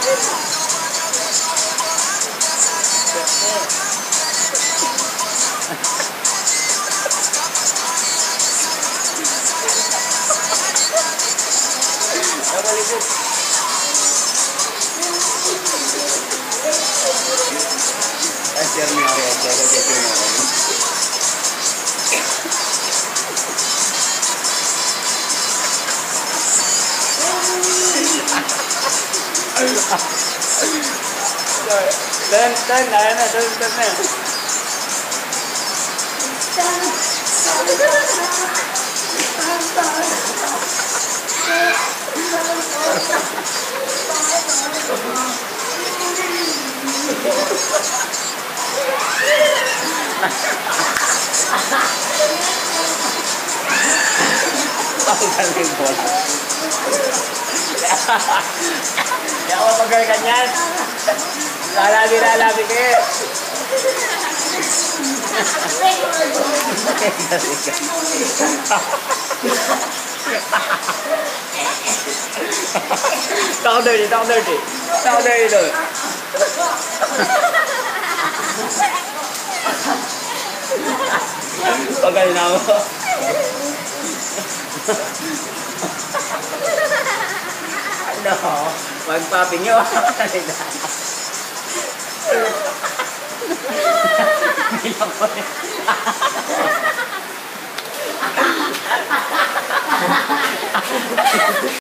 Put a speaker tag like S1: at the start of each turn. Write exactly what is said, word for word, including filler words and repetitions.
S1: Ajar nih area acara jadi Dan dan dan dan dan Ang galing bola. Ya Allah, magaling yan. Lalabi, lalabi kayo. Tao dirty, tao dirty. Tao dirty doon. Pagaling na ako. Ano? Magpaping nyo. Bilang ko rin.